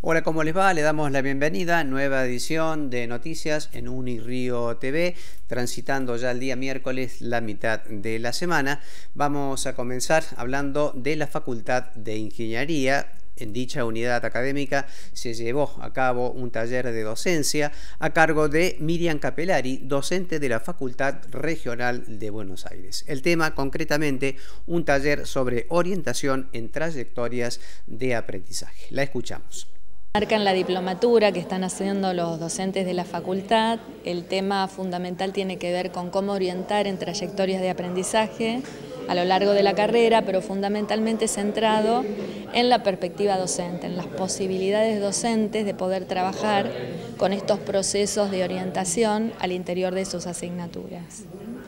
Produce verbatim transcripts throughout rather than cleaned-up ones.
Hola, ¿cómo les va? Le damos la bienvenida a nueva edición de Noticias en Unirío T V, transitando ya el día miércoles, la mitad de la semana. Vamos a comenzar hablando de la Facultad de Ingeniería. En dicha unidad académica se llevó a cabo un taller de docencia a cargo de Miriam Capelari, docente de la Facultad Regional de Buenos Aires. El tema, concretamente, un taller sobre orientación en trayectorias de aprendizaje. La escuchamos. Marcan la diplomatura que están haciendo los docentes de la facultad. El tema fundamental tiene que ver con cómo orientar en trayectorias de aprendizaje a lo largo de la carrera, pero fundamentalmente centrado en la perspectiva docente, en las posibilidades docentes de poder trabajar con estos procesos de orientación al interior de sus asignaturas.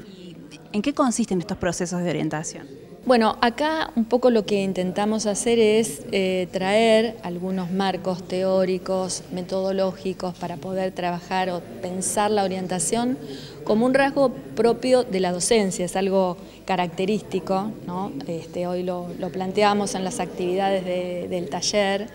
¿En qué consisten estos procesos de orientación? Bueno, acá un poco lo que intentamos hacer es eh, traer algunos marcos teóricos, metodológicos para poder trabajar o pensar la orientación como un rasgo propio de la docencia, es algo característico, ¿no? Este, hoy lo, lo planteamos en las actividades de, del taller,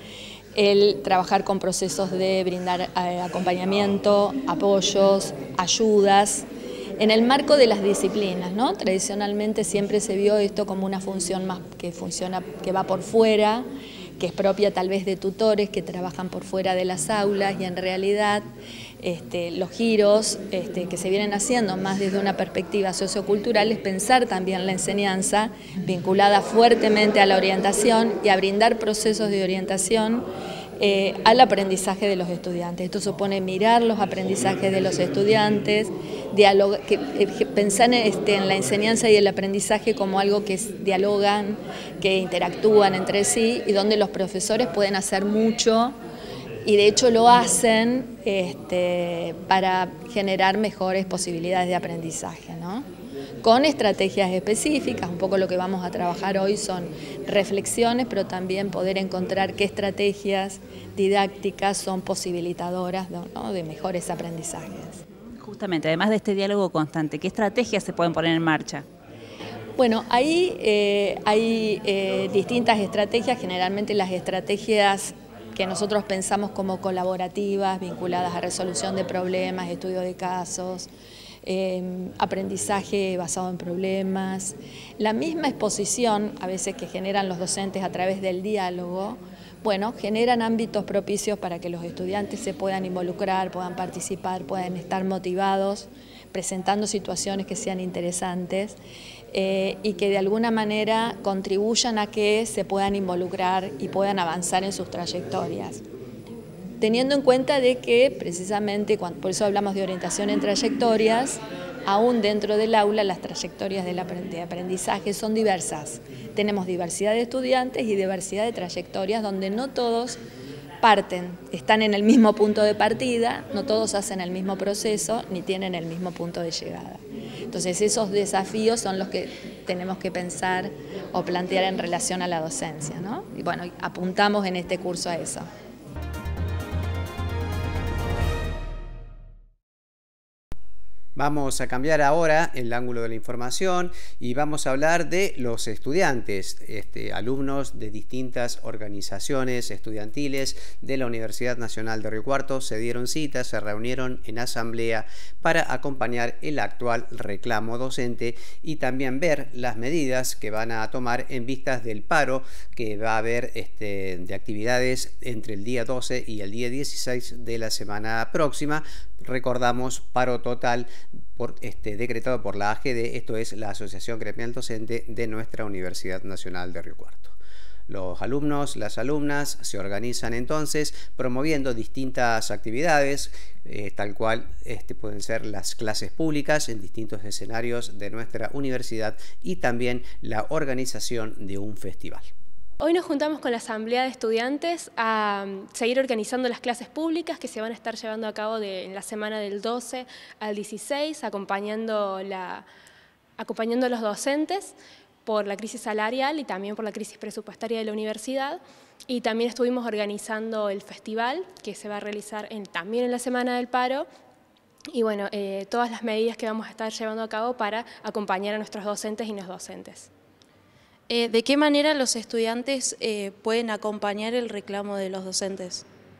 el trabajar con procesos de brindar eh, acompañamiento, apoyos, ayudas, en el marco de las disciplinas, ¿no? Tradicionalmente siempre se vio esto como una función más que funciona, que va por fuera, que es propia tal vez de tutores que trabajan por fuera de las aulas, y en realidad este, los giros este, que se vienen haciendo más desde una perspectiva sociocultural es pensar también la enseñanza vinculada fuertemente a la orientación y a brindar procesos de orientación Eh, al aprendizaje de los estudiantes. Esto supone mirar los aprendizajes de los estudiantes, dialoga, que, eh, pensar en, este, en la enseñanza y el aprendizaje como algo que es, dialogan, que interactúan entre sí y donde los profesores pueden hacer mucho y de hecho lo hacen este, para generar mejores posibilidades de aprendizaje, ¿no? Con estrategias específicas. Un poco lo que vamos a trabajar hoy son reflexiones, pero también poder encontrar qué estrategias didácticas son posibilitadoras, ¿no?, de mejores aprendizajes. Justamente, además de este diálogo constante, ¿qué estrategias se pueden poner en marcha? Bueno, ahí eh, hay eh, distintas estrategias, generalmente las estrategias que nosotros pensamos como colaborativas, vinculadas a resolución de problemas, estudio de casos, Eh, aprendizaje basado en problemas, la misma exposición a veces que generan los docentes a través del diálogo, bueno, generan ámbitos propicios para que los estudiantes se puedan involucrar, puedan participar, puedan estar motivados, presentando situaciones que sean interesantes eh, y que de alguna manera contribuyan a que se puedan involucrar y puedan avanzar en sus trayectorias. Teniendo en cuenta de que precisamente, cuando, por eso hablamos de orientación en trayectorias, aún dentro del aula las trayectorias de aprendizaje son diversas. Tenemos diversidad de estudiantes y diversidad de trayectorias donde no todos parten, están en el mismo punto de partida, no todos hacen el mismo proceso ni tienen el mismo punto de llegada. Entonces esos desafíos son los que tenemos que pensar o plantear en relación a la docencia, ¿no? Y bueno, apuntamos en este curso a eso. Vamos a cambiar ahora el ángulo de la información y vamos a hablar de los estudiantes, este, alumnos de distintas organizaciones estudiantiles de la Universidad Nacional de Río Cuarto. Se dieron cita, se reunieron en asamblea para acompañar el actual reclamo docente y también ver las medidas que van a tomar en vistas del paro que va a haber este, de actividades entre el día doce y el día dieciséis de la semana próxima. Recordamos, paro total por, este, decretado por la A G D, esto es la Asociación Gremial Docente de nuestra Universidad Nacional de Río Cuarto. Los alumnos, las alumnas se organizan entonces promoviendo distintas actividades, eh, tal cual este, pueden ser las clases públicas en distintos escenarios de nuestra universidad y también la organización de un festival. Hoy nos juntamos con la Asamblea de Estudiantes a seguir organizando las clases públicas que se van a estar llevando a cabo de, en la semana del doce al dieciséis, acompañando, la, acompañando a los docentes por la crisis salarial y también por la crisis presupuestaria de la universidad. Y también estuvimos organizando el festival que se va a realizar en, también en la semana del paro. Y bueno, eh, todas las medidas que vamos a estar llevando a cabo para acompañar a nuestros docentes y no docentes. Eh, ¿De qué manera los estudiantes eh, pueden acompañar el reclamo de los docentes?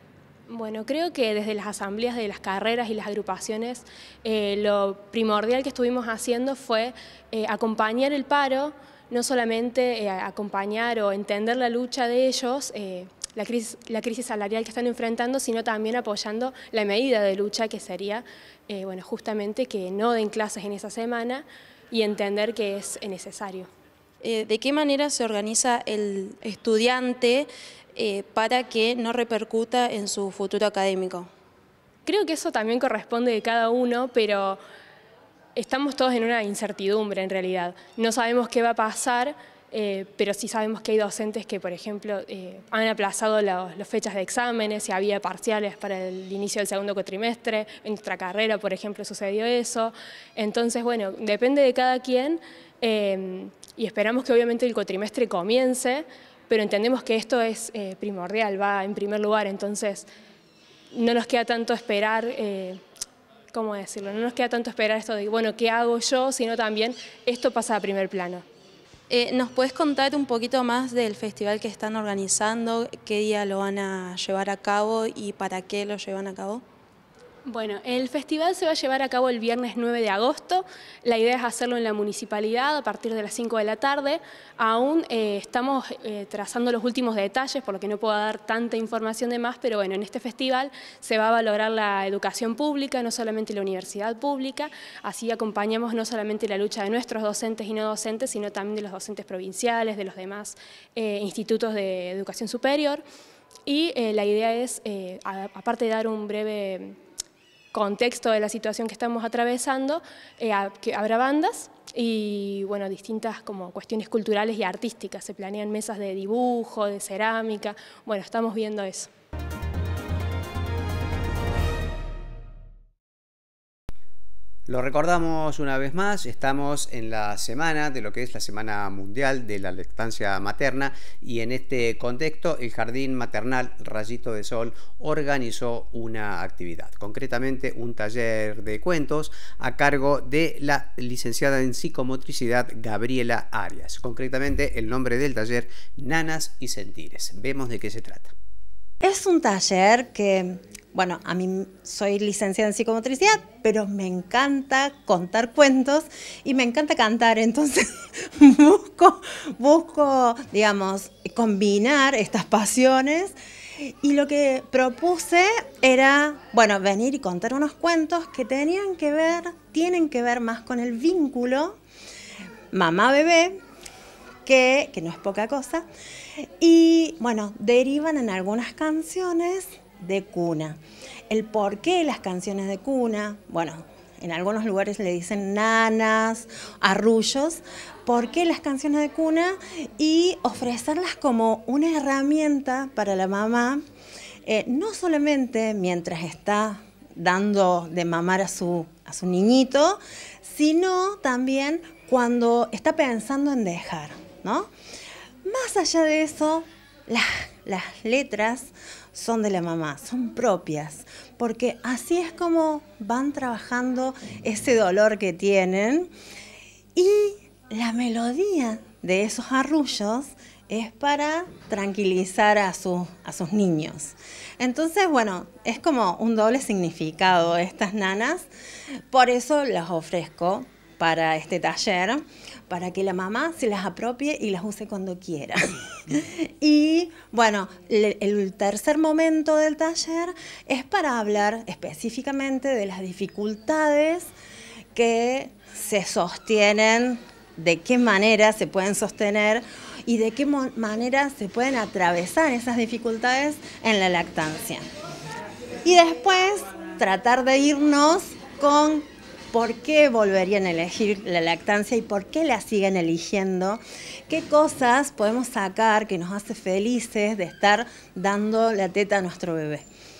Bueno, creo que desde las asambleas de las carreras y las agrupaciones, eh, lo primordial que estuvimos haciendo fue eh, acompañar el paro, no solamente eh, acompañar o entender la lucha de ellos, eh, la crisis, la crisis salarial que están enfrentando, sino también apoyando la medida de lucha que sería, eh, bueno, justamente que no den clases en esa semana y entender que es necesario. Eh, ¿De qué manera se organiza el estudiante eh, para que no repercuta en su futuro académico? Creo que eso también corresponde de cada uno, pero estamos todos en una incertidumbre en realidad. No sabemos qué va a pasar, eh, pero sí sabemos que hay docentes que, por ejemplo, eh, han aplazado las fechas de exámenes y había parciales para el inicio del segundo cuatrimestre. En nuestra carrera, por ejemplo, sucedió eso. Entonces, bueno, depende de cada quien eh, y esperamos que obviamente el cuatrimestre comience, pero entendemos que esto es eh, primordial, va en primer lugar, entonces no nos queda tanto esperar, eh, ¿cómo decirlo? No nos queda tanto esperar esto de, bueno, ¿qué hago yo? Sino también esto pasa a primer plano. Eh, ¿Nos puedes contar un poquito más del festival que están organizando? ¿Qué día lo van a llevar a cabo y para qué lo llevan a cabo? Bueno, el festival se va a llevar a cabo el viernes nueve de agosto. La idea es hacerlo en la municipalidad a partir de las cinco de la tarde. Aún eh, estamos eh, trazando los últimos detalles, por lo que no puedo dar tanta información de más, pero bueno, en este festival se va a valorar la educación pública, no solamente la universidad pública. Así acompañamos no solamente la lucha de nuestros docentes y no docentes, sino también de los docentes provinciales, de los demás eh, institutos de educación superior. Y eh, la idea es, eh, a, aparte de dar un breve contexto de la situación que estamos atravesando, eh, que habrá bandas y bueno, distintas como cuestiones culturales y artísticas. Se planean mesas de dibujo, de cerámica, bueno, estamos viendo eso. Lo recordamos una vez más, estamos en la semana de lo que es la Semana Mundial de la Lactancia Materna y en este contexto el Jardín Maternal Rayito de Sol organizó una actividad, concretamente un taller de cuentos a cargo de la licenciada en psicomotricidad Gabriela Arias. Concretamente el nombre del taller, Nanas y Sentires. Vemos de qué se trata. Es un taller que, bueno, a mí soy licenciada en psicomotricidad, pero me encanta contar cuentos y me encanta cantar, entonces busco, busco, digamos, combinar estas pasiones y lo que propuse era, bueno, venir y contar unos cuentos que tenían que ver, tienen que ver más con el vínculo mamá-bebé, que, que no es poca cosa, y bueno, derivan en algunas canciones de cuna. El porqué de las canciones de cuna, bueno, en algunos lugares le dicen nanas, arrullos, por qué las canciones de cuna y ofrecerlas como una herramienta para la mamá, eh, no solamente mientras está dando de mamar a su, a su niñito, sino también cuando está pensando en dejar, ¿no? Más allá de eso, las, las letras son de la mamá, son propias, porque así es como van trabajando ese dolor que tienen y la melodía de esos arrullos es para tranquilizar a, su, a sus niños. Entonces, bueno, es como un doble significado estas nanas, por eso las ofrezco para este taller, para que la mamá se las apropie y las use cuando quiera. Y bueno, el, el tercer momento del taller es para hablar específicamente de las dificultades que se sostienen, de qué manera se pueden sostener y de qué manera se pueden atravesar esas dificultades en la lactancia. Y después tratar de irnos con por qué volverían a elegir la lactancia y por qué la siguen eligiendo, qué cosas podemos sacar que nos hace felices de estar dando la teta a nuestro bebé.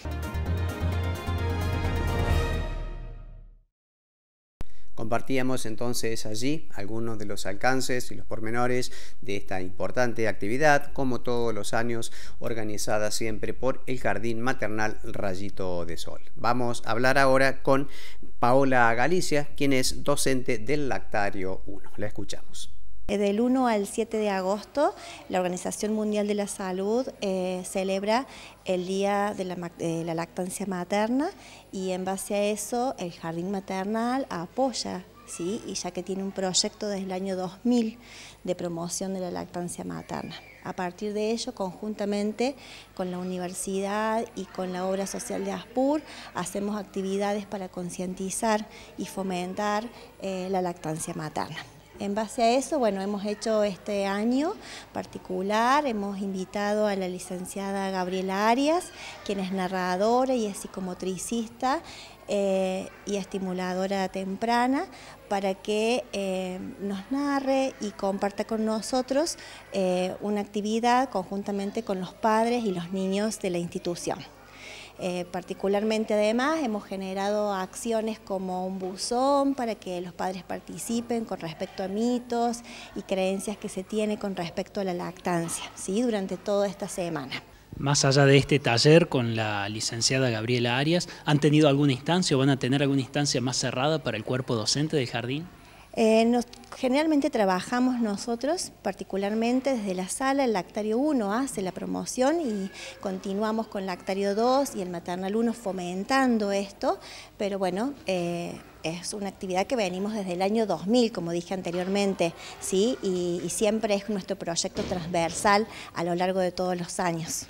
Compartíamos entonces allí algunos de los alcances y los pormenores de esta importante actividad, como todos los años organizada siempre por el Jardín Maternal Rayito de Sol. Vamos a hablar ahora con Paola Galicia, quien es docente del Lactario uno. La escuchamos. Del uno al siete de agosto, la Organización Mundial de la Salud eh, celebra el Día de la, de la Lactancia Materna y en base a eso el Jardín Maternal apoya, ¿sí? Y ya que tiene un proyecto desde el año dos mil de promoción de la lactancia materna. A partir de ello, conjuntamente con la universidad y con la obra social de ASPUR, hacemos actividades para concientizar y fomentar eh, la lactancia materna. En base a eso, bueno, hemos hecho este año particular, hemos invitado a la licenciada Gabriela Arias, quien es narradora y es psicomotricista eh, y estimuladora temprana, para que eh, nos narre y comparta con nosotros eh, una actividad conjuntamente con los padres y los niños de la institución. Eh, particularmente además hemos generado acciones como un buzón para que los padres participen con respecto a mitos y creencias que se tienen con respecto a la lactancia, ¿sí? Durante toda esta semana. Más allá de este taller con la licenciada Gabriela Arias, ¿han tenido alguna instancia o van a tener alguna instancia más cerrada para el cuerpo docente del jardín? Eh, nos, generalmente trabajamos nosotros, particularmente desde la sala, el Lactario uno hace la promoción y continuamos con Lactario dos y el Maternal uno fomentando esto, pero bueno, eh, es una actividad que venimos desde el año dos mil, como dije anteriormente, ¿sí? y, y siempre es nuestro proyecto transversal a lo largo de todos los años.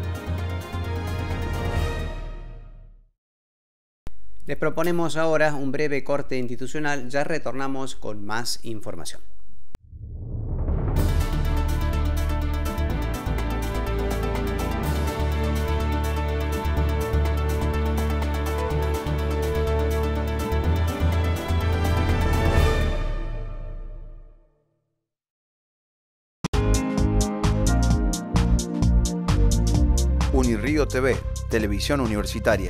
Les proponemos ahora un breve corte institucional, ya retornamos con más información. Unirrío T V, televisión universitaria.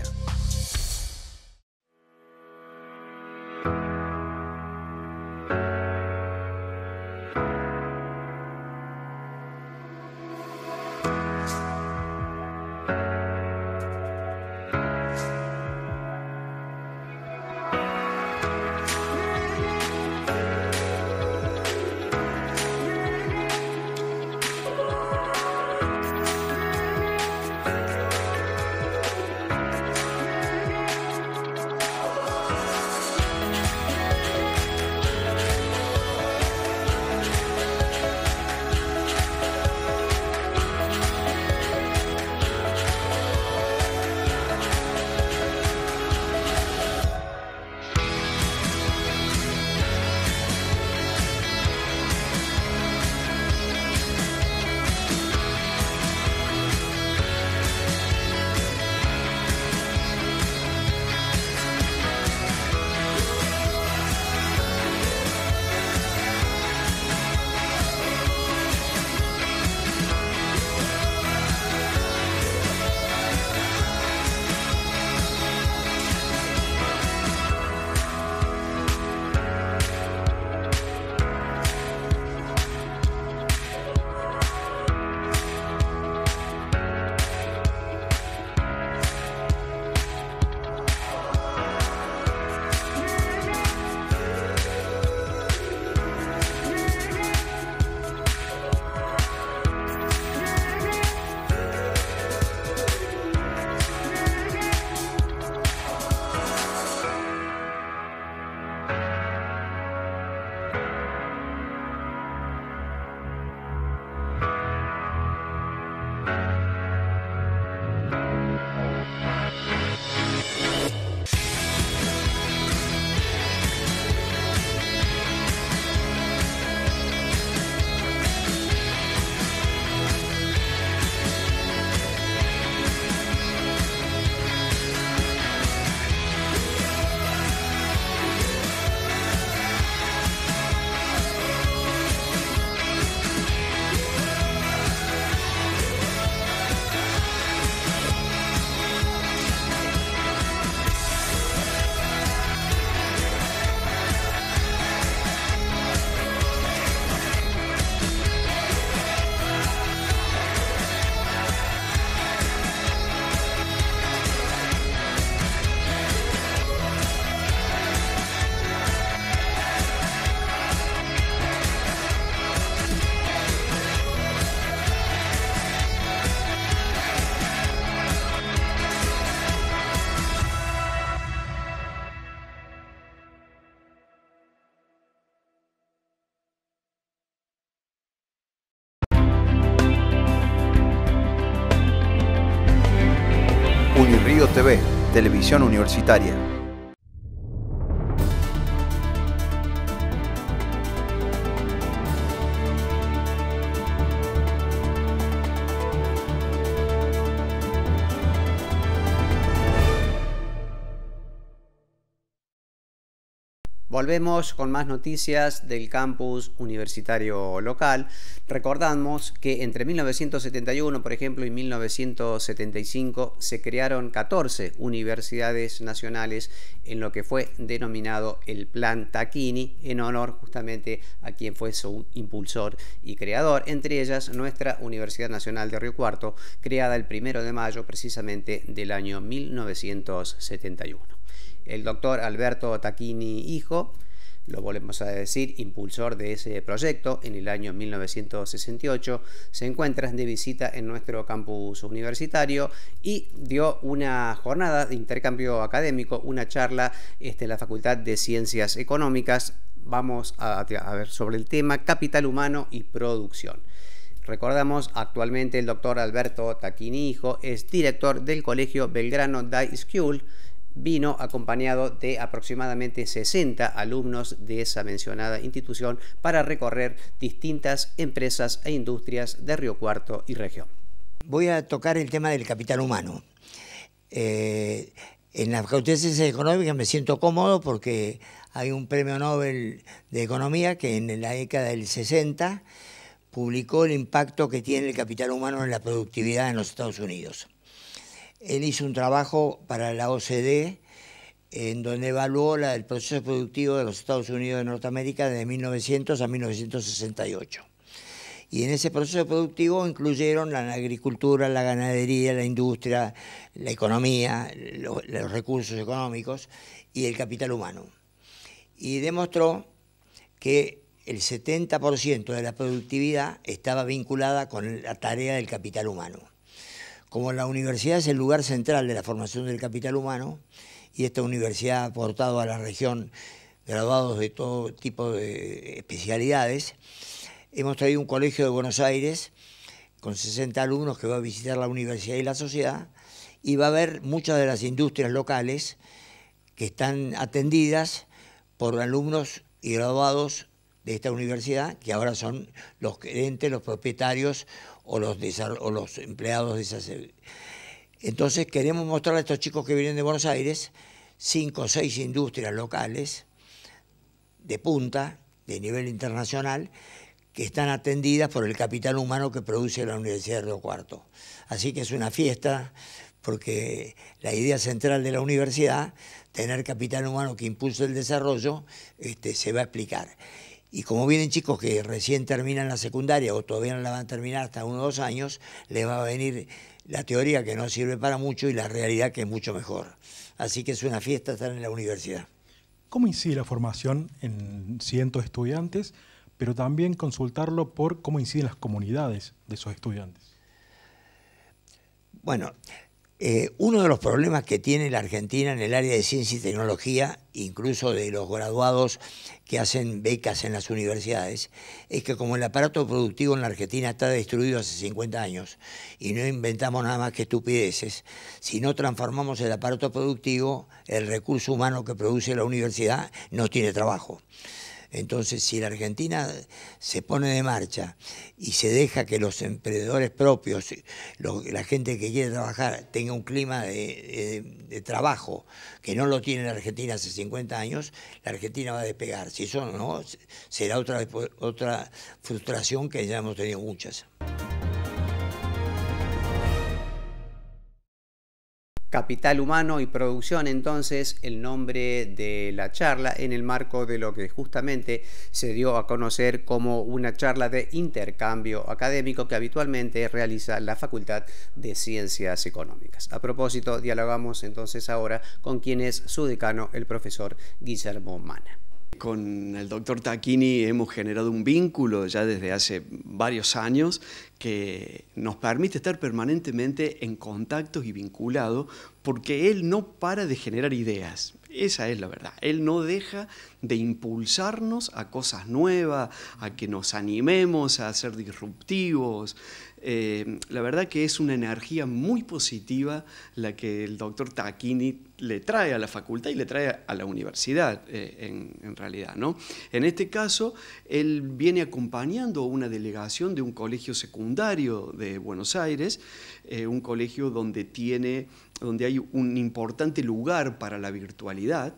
Unirrío T V, televisión universitaria. Volvemos con más noticias del campus universitario local. Recordamos que entre mil novecientos setenta y uno, por ejemplo, y mil novecientos setenta y cinco se crearon catorce universidades nacionales en lo que fue denominado el Plan Tacchini, en honor justamente a quien fue su impulsor y creador, entre ellas nuestra Universidad Nacional de Río Cuarto, creada el primero de mayo precisamente del año mil novecientos setenta y uno. El doctor Alberto Tacchini hijo, lo volvemos a decir, impulsor de ese proyecto en el año mil novecientos sesenta y ocho, se encuentra de visita en nuestro campus universitario y dio una jornada de intercambio académico, una charla este, en la Facultad de Ciencias Económicas. Vamos a, a ver sobre el tema capital humano y producción. Recordamos, actualmente el doctor Alberto Tacchini hijo es director del Colegio Belgrano Day School. Vino acompañado de aproximadamente sesenta alumnos de esa mencionada institución para recorrer distintas empresas e industrias de Río Cuarto y región. Voy a tocar el tema del capital humano. Eh, en la Facultad de Ciencias Económicas me siento cómodo porque hay un premio Nobel de Economía que en la década del sesenta publicó el impacto que tiene el capital humano en la productividad en los Estados Unidos. Él hizo un trabajo para la O C D en donde evaluó la, el proceso productivo de los Estados Unidos de Norteamérica desde mil novecientos a mil novecientos sesenta y ocho. Y en ese proceso productivo incluyeron la agricultura, la ganadería, la industria, la economía, lo, los recursos económicos y el capital humano. Y demostró que el setenta por ciento de la productividad estaba vinculada con la tarea del capital humano. Como la universidad es el lugar central de la formación del capital humano, y esta universidad ha aportado a la región graduados de todo tipo de especialidades, hemos traído un colegio de Buenos Aires con sesenta alumnos que va a visitar la universidad y la sociedad, y va a ver muchas de las industrias locales que están atendidas por alumnos y graduados de esta universidad, que ahora son los gerentes, los propietarios o los, o los empleados de esas. Entonces queremos mostrarle a estos chicos que vienen de Buenos Aires cinco o seis industrias locales de punta, de nivel internacional, que están atendidas por el capital humano que produce la Universidad de Río Cuarto. Así que es una fiesta, porque la idea central de la universidad, tener capital humano que impulse el desarrollo, este, se va a explicar. Y como vienen chicos que recién terminan la secundaria o todavía no la van a terminar hasta uno o dos años, les va a venir la teoría que no sirve para mucho y la realidad que es mucho mejor. Así que es una fiesta estar en la universidad. ¿Cómo incide la formación en cientos de estudiantes, pero también consultarlo por cómo inciden las comunidades de esos estudiantes? Bueno, Eh, uno de los problemas que tiene la Argentina en el área de ciencia y tecnología, incluso de los graduados que hacen becas en las universidades, es que como el aparato productivo en la Argentina está destruido hace cincuenta años y no inventamos nada más que estupideces, si no transformamos el aparato productivo, el recurso humano que produce la universidad no tiene trabajo. Entonces, si la Argentina se pone de marcha y se deja que los emprendedores propios, lo, la gente que quiere trabajar, tenga un clima de, de, de trabajo que no lo tiene la Argentina hace cincuenta años, la Argentina va a despegar. Si eso no, será otra, otra frustración que ya hemos tenido muchas. Capital humano y producción, entonces, el nombre de la charla en el marco de lo que justamente se dio a conocer como una charla de intercambio académico que habitualmente realiza la Facultad de Ciencias Económicas. A propósito, dialogamos entonces ahora con quien es su decano, el profesor Guillermo Mana. Con el doctor Tacchini hemos generado un vínculo ya desde hace varios años que nos permite estar permanentemente en contactos y vinculados porque él no para de generar ideas. Esa es la verdad. Él no deja de impulsarnos a cosas nuevas, a que nos animemos a ser disruptivos. Eh, la verdad que es una energía muy positiva la que el doctor Tacchini le trae a la facultad y le trae a la universidad, eh, en, en realidad, ¿no? En este caso, él viene acompañando una delegación de un colegio secundario de Buenos Aires, eh, un colegio donde, tiene, donde hay un importante lugar para la virtualidad,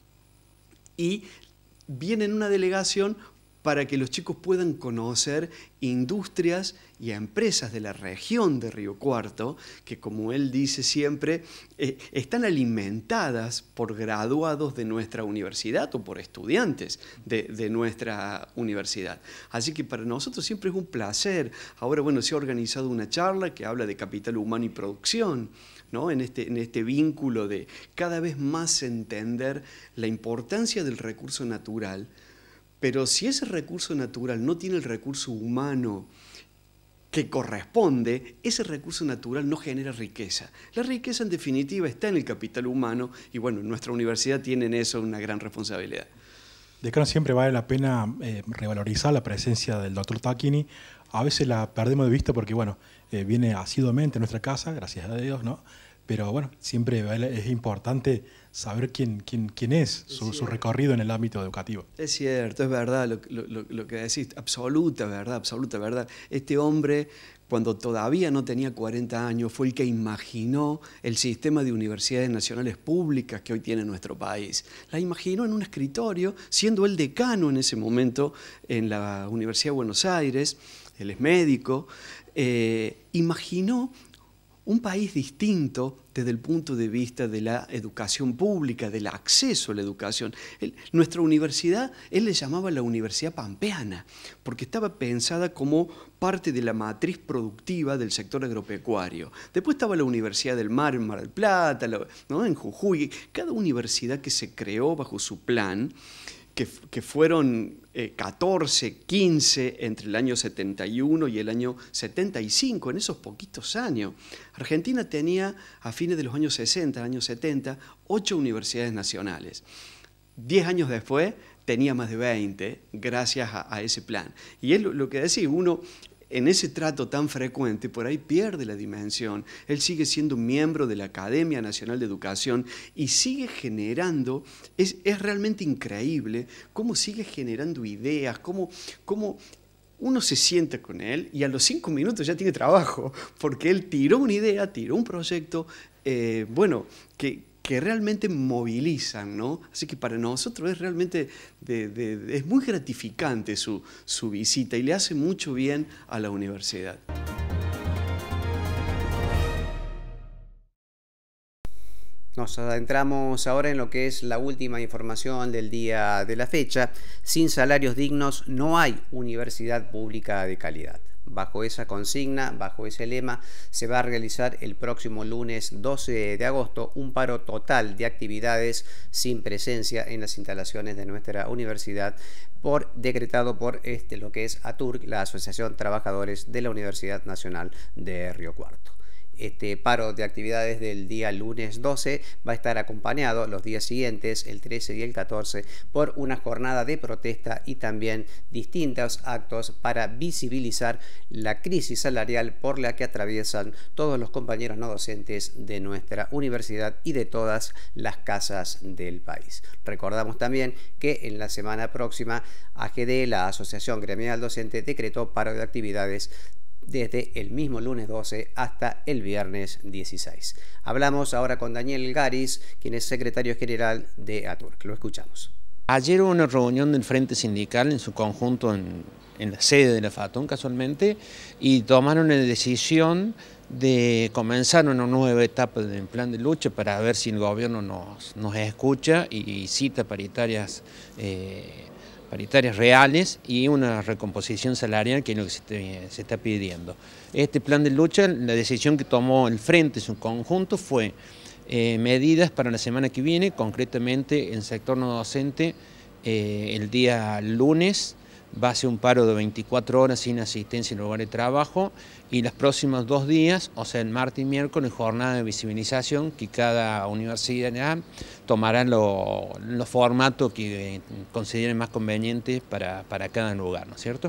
y viene en una delegación para que los chicos puedan conocer industrias y empresas de la región de Río Cuarto, que como él dice siempre, eh, están alimentadas por graduados de nuestra universidad o por estudiantes de, de nuestra universidad. Así que para nosotros siempre es un placer. Ahora, bueno, se ha organizado una charla que habla de capital humano y producción, ¿no? En este, en este vínculo de cada vez más entender la importancia del recurso natural. Pero si ese recurso natural no tiene el recurso humano que corresponde, ese recurso natural no genera riqueza. La riqueza, en definitiva, está en el capital humano y, bueno, en nuestra universidad tiene en eso una gran responsabilidad. Decano, siempre vale la pena eh, revalorizar la presencia del doctor Tacchini. A veces la perdemos de vista porque, bueno, eh, viene asiduamente a nuestra casa, gracias a Dios, ¿no? Pero, bueno, siempre es importante saber quién, quién, quién es, su, su recorrido en el ámbito educativo. Es cierto, es verdad lo, lo, lo que decís, absoluta verdad, absoluta verdad. Este hombre, cuando todavía no tenía cuarenta años, fue el que imaginó el sistema de universidades nacionales públicas que hoy tiene nuestro país. La imaginó en un escritorio, siendo él decano en ese momento en la Universidad de Buenos Aires, él es médico, eh, imaginó un país distinto desde el punto de vista de la educación pública, del acceso a la educación. Él, nuestra universidad, él le llamaba la Universidad Pampeana, porque estaba pensada como parte de la matriz productiva del sector agropecuario. Después estaba la Universidad del Mar en Mar del Plata, la, ¿no? en Jujuy. Cada universidad que se creó bajo su plan, que, que fueron eh, catorce, quince entre el año setenta y uno y el año setenta y cinco, en esos poquitos años. Argentina tenía, a fines de los años sesenta, años setenta, ocho universidades nacionales. Diez años después tenía más de veinte, gracias a, a ese plan. Y es lo, lo que decía, uno en ese trato tan frecuente, por ahí pierde la dimensión. Él sigue siendo miembro de la Academia Nacional de Educación y sigue generando, es, es realmente increíble cómo sigue generando ideas, cómo, cómo uno se sienta con él y a los cinco minutos ya tiene trabajo, porque él tiró una idea, tiró un proyecto, eh, bueno, que... que realmente movilizan, ¿no? Así que para nosotros es realmente, de, de, de, es muy gratificante su, su visita y le hace mucho bien a la universidad. Nos adentramos ahora en lo que es la última información del día de la fecha. Sin salarios dignos no hay universidad pública de calidad. Bajo esa consigna, bajo ese lema, se va a realizar el próximo lunes doce de agosto un paro total de actividades sin presencia en las instalaciones de nuestra universidad, por, decretado por este, lo que es ATURC, la Asociación Trabajadores de la Universidad Nacional de Río Cuarto. Este paro de actividades del día lunes doce va a estar acompañado los días siguientes, el trece y el catorce, por una jornada de protesta y también distintos actos para visibilizar la crisis salarial por la que atraviesan todos los compañeros no docentes de nuestra universidad y de todas las casas del país. Recordamos también que en la semana próxima A G D, la Asociación Gremial Docente, decretó paro de actividades desde el mismo lunes doce hasta el viernes dieciséis. Hablamos ahora con Daniel Garis, quien es secretario general de ATURC. Lo escuchamos. Ayer hubo una reunión del Frente Sindical en su conjunto en, en la sede de la FATUN casualmente, y tomaron la decisión de comenzar una nueva etapa del plan de lucha para ver si el gobierno nos, nos escucha y cita paritarias eh, paritarias reales y una recomposición salarial, que es lo que se, te, se está pidiendo. Este plan de lucha, la decisión que tomó el Frente en su conjunto fue eh, medidas para la semana que viene, concretamente en sector no docente, eh, el día lunes va a ser un paro de veinticuatro horas sin asistencia en el lugar de trabajo, y los próximos dos días, o sea el martes y miércoles, jornada de visibilización que cada universidad tomará los lo formatos que consideren más convenientes para, para cada lugar, ¿no es cierto?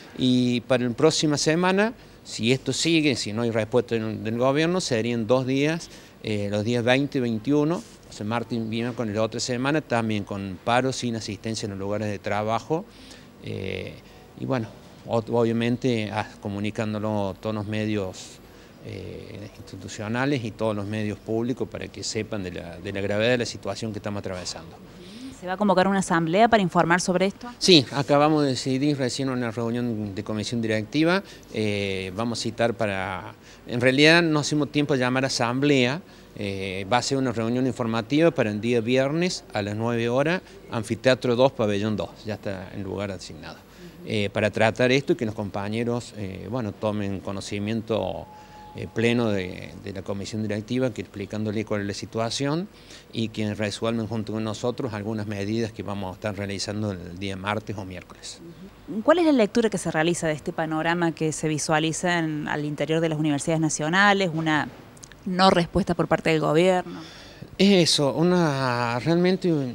Y para la próxima semana, si esto sigue, si no hay respuesta del, del gobierno, serían dos días, eh, los días veinte y veintiuno, o sea, martes y miércoles de la otra semana, también con paro sin asistencia en los lugares de trabajo, eh, y bueno, obviamente ah, comunicándolo a todos los medios eh, institucionales y todos los medios públicos para que sepan de la, de la gravedad de la situación que estamos atravesando. ¿Se va a convocar una asamblea para informar sobre esto? Sí, acabamos de decidir recién una reunión de comisión directiva, eh, vamos a citar para... En realidad no hacemos tiempo de llamar asamblea, eh, va a ser una reunión informativa para el día viernes a las nueve horas, Anfiteatro dos, Pabellón dos, ya está en lugar asignado. Eh, para tratar esto y que los compañeros eh, bueno, tomen conocimiento eh, pleno de, de la comisión directiva, que explicándole cuál es la situación y que resuelven junto con nosotros algunas medidas que vamos a estar realizando el día martes o miércoles. ¿Cuál es la lectura que se realiza de este panorama que se visualiza en, al interior de las universidades nacionales, una no respuesta por parte del gobierno? Es eso, una realmente...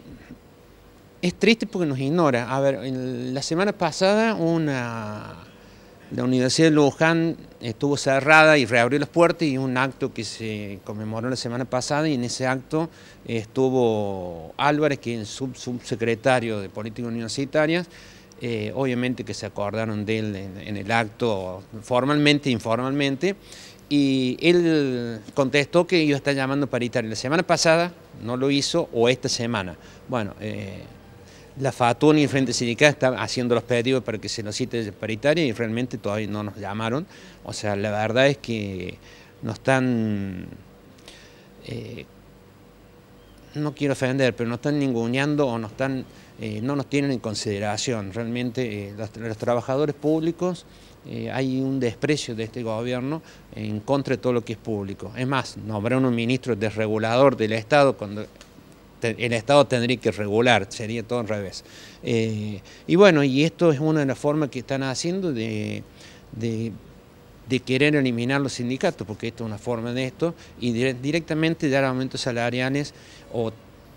Es triste porque nos ignora. A ver, la semana pasada una, la Universidad de Luján estuvo cerrada y reabrió las puertas, y un acto que se conmemoró la semana pasada, y en ese acto estuvo Álvarez, que es sub, subsecretario de Políticas Universitarias, eh, obviamente que se acordaron de él en, en el acto formalmente e informalmente, y él contestó que iba a estar llamando paritaria. La semana pasada no lo hizo, o esta semana. Bueno, eh, la FATUN y el Frente Sindical están haciendo los pedidos para que se nos cite paritaria y realmente todavía no nos llamaron. O sea, la verdad es que nos están, eh, no quiero ofender, pero nos están ninguneando o nos están, eh, no nos tienen en consideración. Realmente eh, los, los trabajadores públicos, eh, hay un desprecio de este gobierno en contra de todo lo que es público. Es más, nombraron un ministro desregulador del Estado cuando... el Estado tendría que regular, sería todo al revés. Eh, y bueno, y esto es una de las formas que están haciendo de, de, de querer eliminar los sindicatos, porque esto es una forma de esto, y dire, directamente dar aumentos salariales o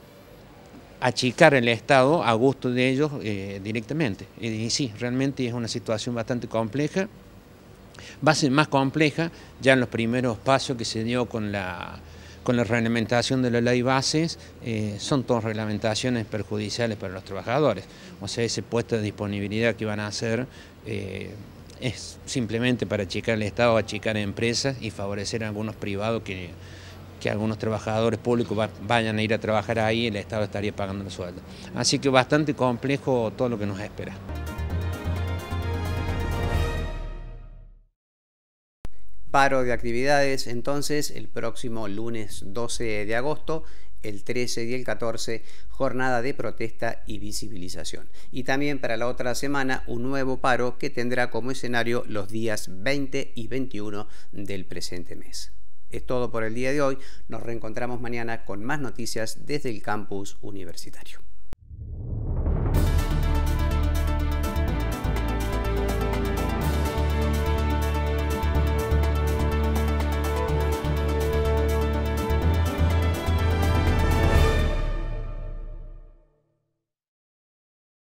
achicar el Estado a gusto de ellos eh, directamente. Y, y sí, realmente es una situación bastante compleja, va a ser más compleja ya en los primeros pasos que se dio con la... con la reglamentación de la ley bases, eh, son todas reglamentaciones perjudiciales para los trabajadores. O sea, ese puesto de disponibilidad que van a hacer eh, es simplemente para achicar el Estado, achicar empresas y favorecer a algunos privados que, que algunos trabajadores públicos va, vayan a ir a trabajar ahí y el Estado estaría pagando el sueldo. Así que bastante complejo todo lo que nos espera. Paro de actividades entonces el próximo lunes doce de agosto, el trece y el catorce, jornada de protesta y visibilización. Y también para la otra semana un nuevo paro que tendrá como escenario los días veinte y veintiuno del presente mes. Es todo por el día de hoy, nos reencontramos mañana con más noticias desde el campus universitario.